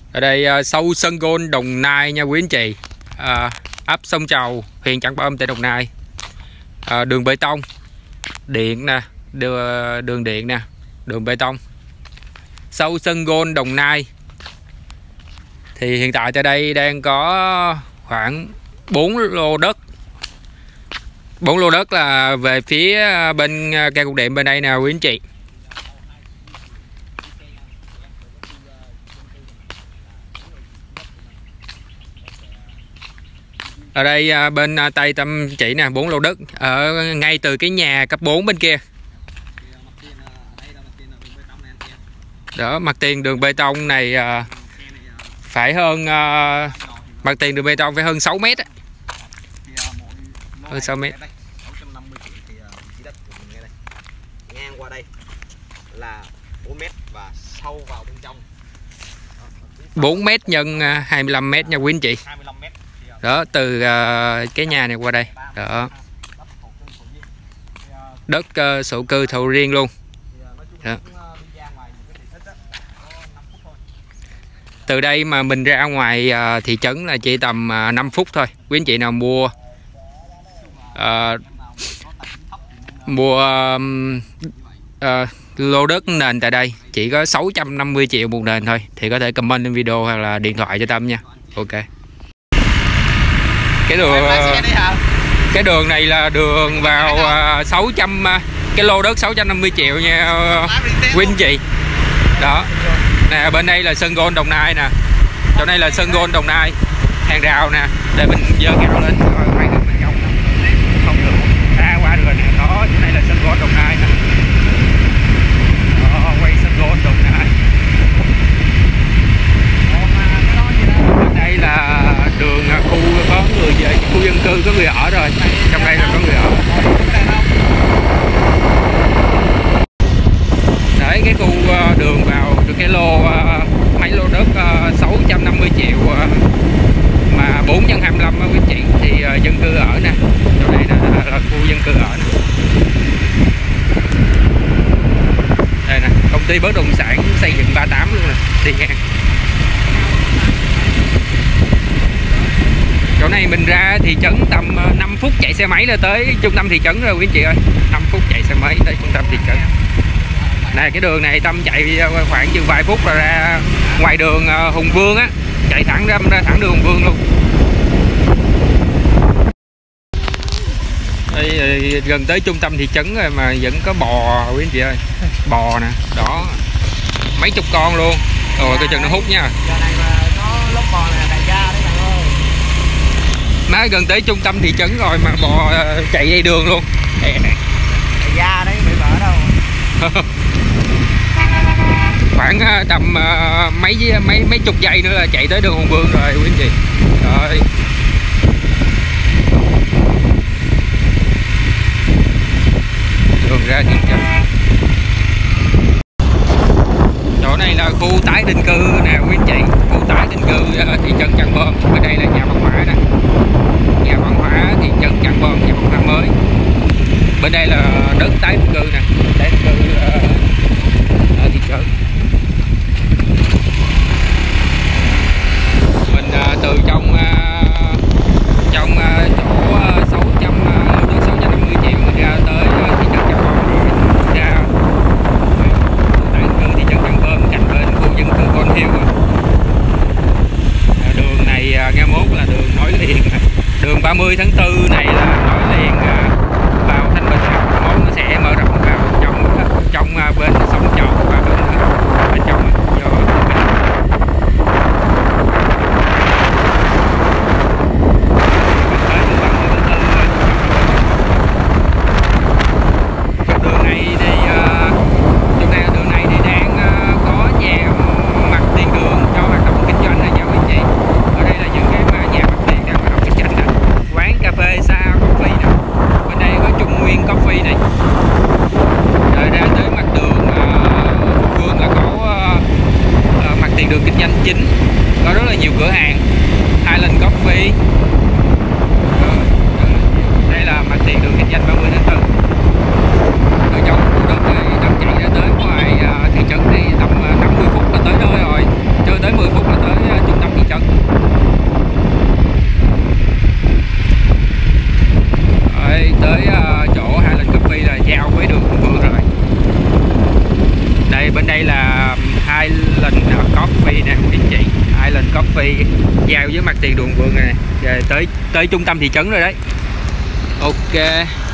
Ở đây sâu Sơn Gôn, Đồng Nai nha quý anh chị. Ấp Sông Trầu, huyện Trảng Bom, tỉnh Đồng Nai. Đường bê tông, điện nè, đường điện nè, đường bê tông. Sâu Sơn Gôn, Đồng Nai. Thì hiện tại tại đây đang có khoảng 4 lô đất. 4 lô đất là về phía bên cây cục điện bên đây nè quý anh chị. Ở đây bên Tây Tâm chỉ nè, 4 lô đất ở ngay từ cái nhà cấp 4 bên kia. Đó, mặt tiền đường bê tông này phải hơn mặt tiền đường bê tông phải hơn 6 mét á. Hơn 6 mét. Ngang qua đây là 4 mét và sâu vào bên trong 4 mét nhân 25 mét nha quý anh chị. 25 mét. Đó, từ cái nhà này qua đây. Đó. Đất sổ cư thầu riêng luôn. Đó. Từ đây mà mình ra ngoài thị trấn là chỉ tầm 5 phút thôi. Quý anh chị nào mua lô đất nền tại đây chỉ có 650 triệu một nền thôi thì có thể comment lên video hoặc là điện thoại cho Tâm nha. Ok. Cái đường này là đường vào 600 cái lô đất 650 triệu nha quý anh chị. Đó. Nè, bên đây là Sơn Gôn Đồng Nai nè. Chỗ này là Sơn Gôn Đồng Nai. Hàng rào nè, để mình dơ gạo lên quay được bên trong không được ra qua được rồi nè. Đó, chỗ này là Sơn Gôn Đồng Nai nè. Đó, quay Sơn Gôn Đồng Nai. Đây là đường khu có người về, khu dân cư có người ở rồi. Trong đây là có người ở. Đấy, cái khu đường vào được cái lô mấy lô đất 650 triệu mà 4 x 25 quý chị thì dân cư ở nè. Chỗ này là khu dân cư ở nè. Đây nè, công ty bất động sản xây dựng 38 luôn nè, đi ngang. Chỗ này mình ra thị trấn tầm 5 phút chạy xe máy là tới trung tâm thị trấn rồi quý anh chị ơi. 5 phút chạy xe máy tới trung tâm thị trấn. Này, cái đường này Tâm chạy khoảng chừng vài phút là ra ngoài đường Hùng Vương á, chạy thẳng ra thẳng đường Hùng Vương luôn. Đây, gần tới trung tâm thị trấn rồi mà vẫn có bò quý anh chị ơi. Bò nè, đó. Mấy chục con luôn. Rồi coi chừng nó hút nha. Má gần tới trung tâm thị trấn rồi mà bò chạy dây đường luôn. Da đấy bị vỡ đâu. Khoảng tầm mấy chục giây nữa là chạy tới đường Hùng Vương rồi quý anh chị. Rồi. Đường ra thị trấn. Chỗ này là khu tái định cư nè quý anh chị. Khu tái định cư thị trấn Trảng Bom. Ở đây là nhà văn hóa nè. Nhà văn hóa thị trấn Trảng Bom, nhà văn hóa mới. Bên đây là đất tái định cư nè. Tái định cư ở thị trấn. Mình từ trong chỗ 600 lô đất 650 triệu mình ra tới thị trấn Trảng Bom rồi. Ra tái định cư thị trấn Trảng Bom cạnh bên khu dân cư Con Hill rồi. Đường này nghe mốt là đường nối liền. Đường 30 tháng 4 này là nối liền vào Thanh Bình. Mốt nó sẽ mở rộng vào trong bên sông Trầu và bên trong do đường này thì đường này thì đang có nhà mặt tiền đường cho hoạt động kinh doanh này nha quý chị. Ở đây là những cái nhà mặt tiền đang hoạt động kinh doanh nè. Quán cà phê Sa Coffee nè. Bên đây có Trung Nguyên Coffee này. Rồi ra tới mặt đường Vương là có mặt tiền đường kinh doanh chính, có rất là nhiều cửa hàng. Highland Coffee. Đây là mặt tiền đường kinh doanh 30 tháng 4. Ở trong khu đất này Tâm chạy ra tới ngoài thị trấn này tầm 50 phút là tới nơi rồi, chưa tới 10 phút là tới bên đây là Highland Coffee nè quý anh chị. Highland Coffee giao với mặt tiền Đường Vườn này, về tới trung tâm thị trấn rồi đấy. Ok.